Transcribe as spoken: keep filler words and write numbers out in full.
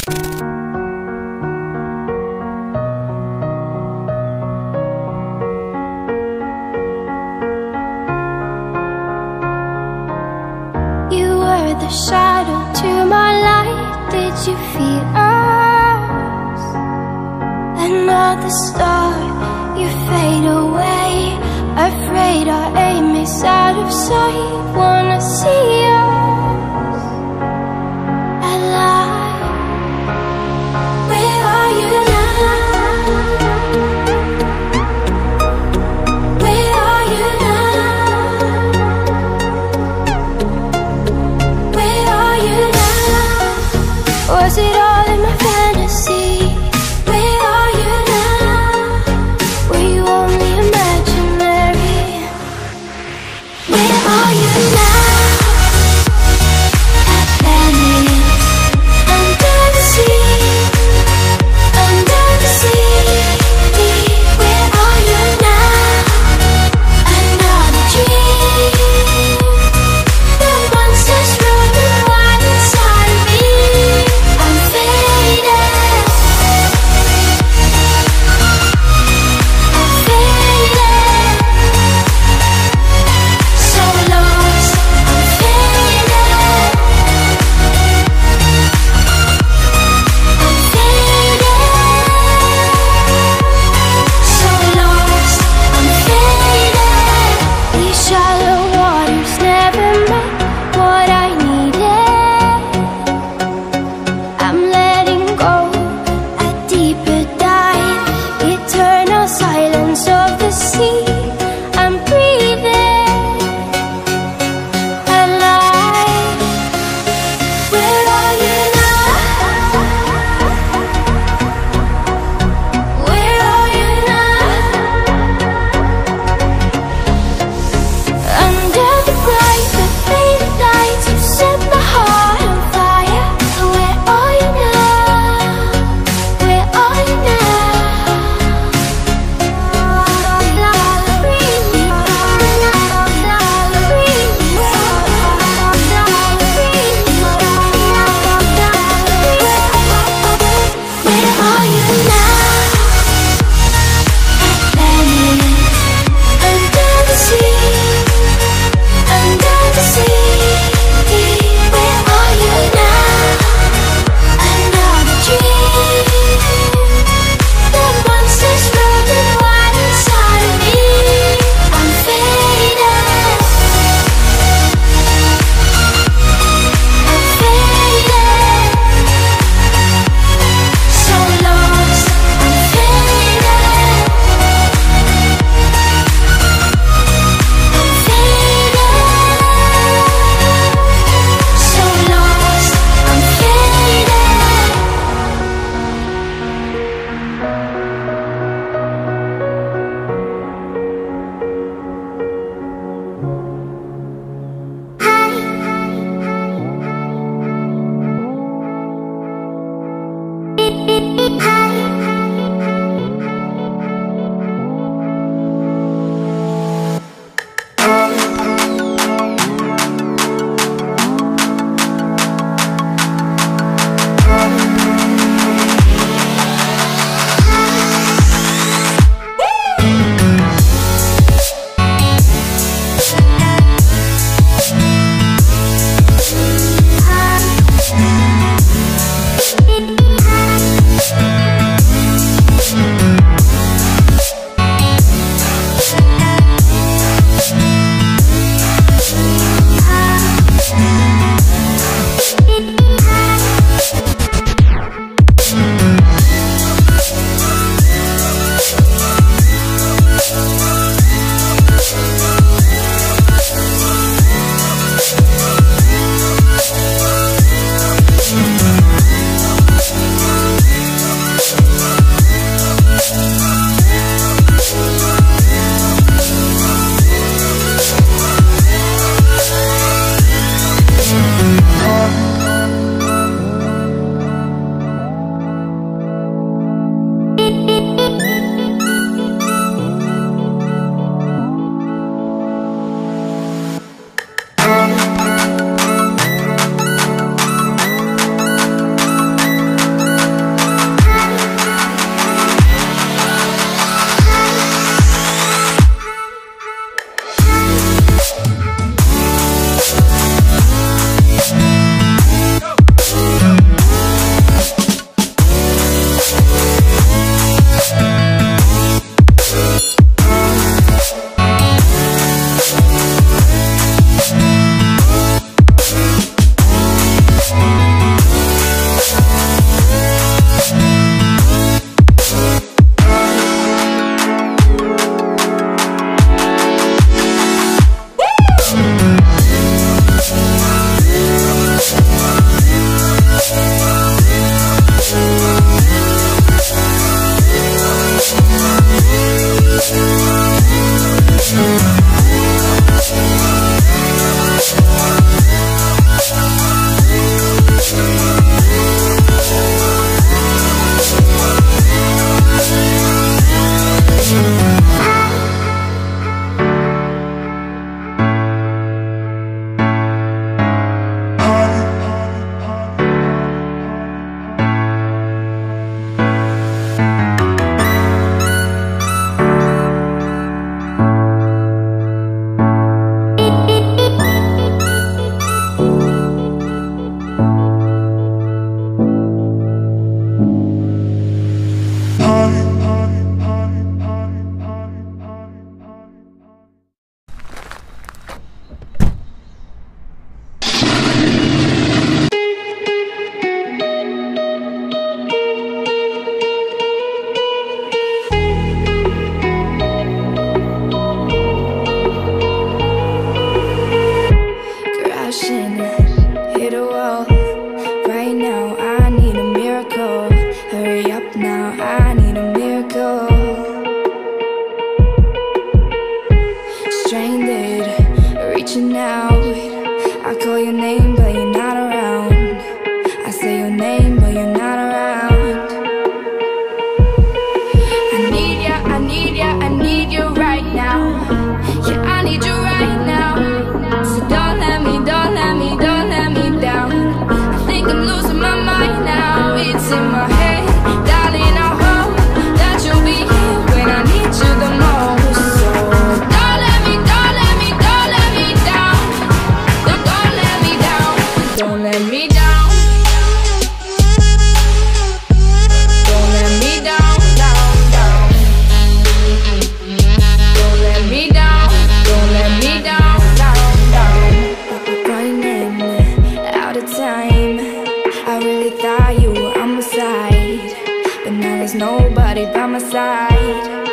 The shadow to my light, did you feel us? Another star, you fade away. Afraid our aim is out of sight. Wanna see us alive. Where are you now? Where are you now? Was it all in my fantasy? Where are you now? Were you only imaginary? Where are you now? Atlantis, under the sea, under the sea. Where are you now? Another dream. The monsters running wild inside of me. I'm in my head. Darling, I hope that you'll be here when I need you the most. So don't let me, don't let me, don't let me down. Don't, don't let me down. Don't let me down. Don't let me down, down, down. Don't let me down. Don't let me down, down, down. Running out of time. I really thought you were on my side, but now there's nobody by my side.